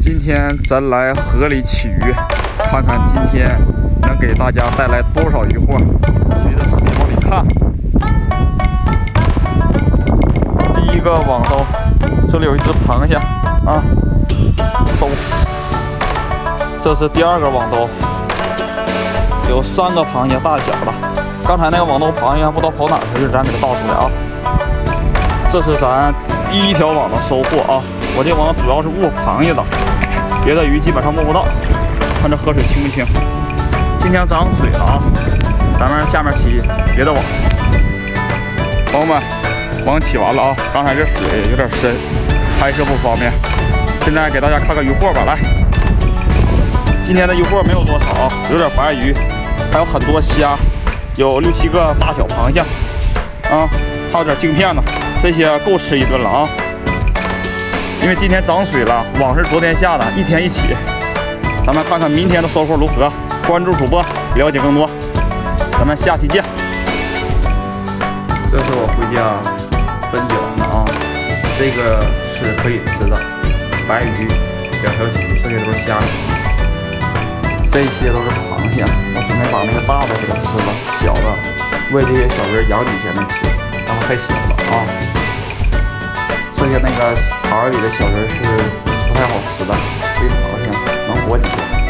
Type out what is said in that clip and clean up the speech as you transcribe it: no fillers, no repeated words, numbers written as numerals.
今天咱来河里起鱼，看看今天能给大家带来多少鱼货。随着视频往里看，第一个网兜，这里有一只螃蟹啊，收。这是第二个网兜，有3个螃蟹，大小的。刚才那个网兜螃蟹不知道跑哪去了，咱给它倒出来啊。这是咱第一条网的收获啊！我这网主要是握螃蟹的，别的鱼基本上摸不到。看这河水清不清？今天涨水了啊！咱们下面起别的网。朋友们，网起完了啊！刚才这水有点深，拍摄不方便。现在给大家看看鱼货吧，来。今天的鱼货没有多少啊，有点白鱼，还有很多虾，有6、7个大小螃蟹啊，还有点镜片呢。这些够吃一顿了啊！因为今天涨水了，网是昨天下的，一天一起。咱们看看明天的收获如何？关注主播，了解更多。咱们下期见。这是我回家分解完的啊，这个是可以吃的，白鱼2条鲫鱼，剩下都是虾米，这些都是螃蟹。我准备把那个大的给它吃了，小的喂这些小人养几天能吃，然后太小了啊。剩下那个塘里的小人是不太好吃的，这螃蟹能活几天。